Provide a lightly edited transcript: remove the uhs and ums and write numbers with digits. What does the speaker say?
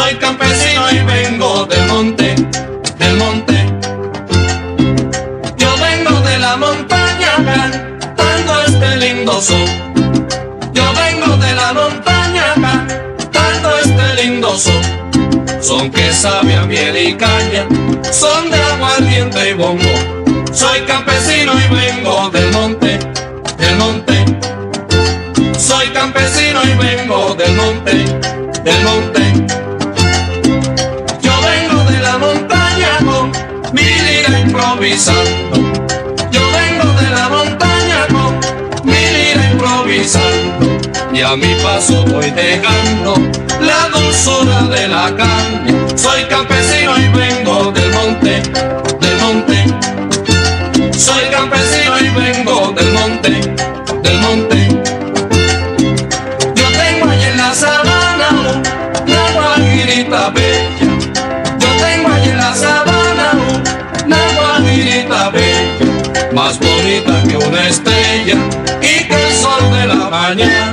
Soy campesino y vengo del monte, del monte. Yo vengo de la montaña cantando este lindo son. Yo vengo de la montaña cantando este lindo son. Son que sabe a miel y caña, son de aguardiente y bongo. Soy campesino y vengo del monte, del monte. Soy campesino y vengo del monte, del monte. Yo vengo de la montaña con mi lira improvisando. Yo vengo de la montaña con mi lira improvisando. Y a mi paso voy dejando la dulzura de la caña. Soy campesino y vengo del monte, del monte. Soy campesino y vengo del monte, del monte. Yo tengo allí en la sabana una guajirita bella. Yo tengo allí en la sabana una guajirita bella, más bonita que una estrella y que el sol de la mañana.